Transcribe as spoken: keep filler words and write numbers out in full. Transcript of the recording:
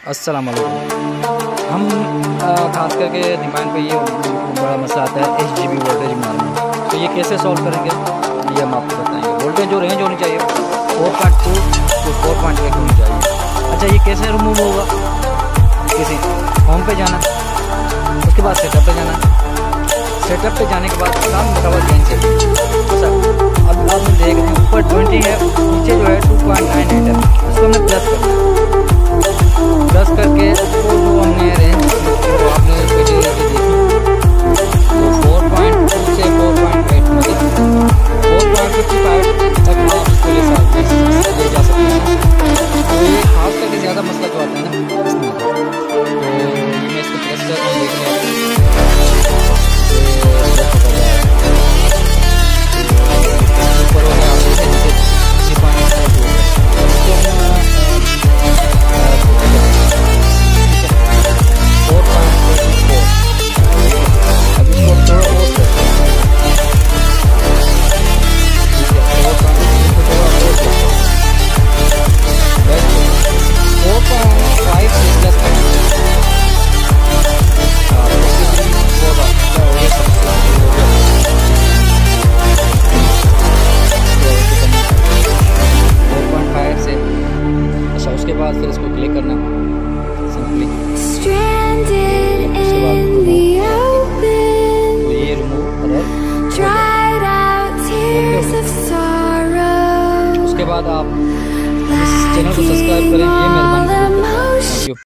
अस्सलाम वालेकुम। हम ख़ास करके दिमाग पे ये बड़ा मसला आता है एच जी बी वोल्टेज मारना, तो ये कैसे सॉल्व करेंगे ये हम आपको बताएंगे। वोल्टेज जो रेंज होनी चाहिए four point two to four point eight होनी चाहिए। अच्छा, ये कैसे रिमूव होगा? किसी होम पे जाना, उसके बाद सेटअप पे जाना, सेटअप पे जाने के बाद काम मुकाबला चेंज से। अच्छा, अब आप देख रहे हैं ऊपर ट्वेंटी है, नीचे जो है टू पॉइंट नाइन एट है, उसको हमने प्लस करना है। प्लस करके उसको जो हमने रेंज जो आपने पहले देखी तो फोर पॉइंट टू से फोर पॉइंट एट मतलब फोर पॉइंट फिफ्टी फाइव तक आप इसको ले सकते ले जा सकते हैं। तो ये खास करके ज़्यादा मसला जो आता है ना इसमें, तो ये मैं इसको प्लस कर रहा हूँ, देख रहे बाद फिर इसको क्लिक करना सिंपली, तो ये रिमूव एरर। उसके बाद आप इस चैनल को सब्सक्राइब करें। ये मेरा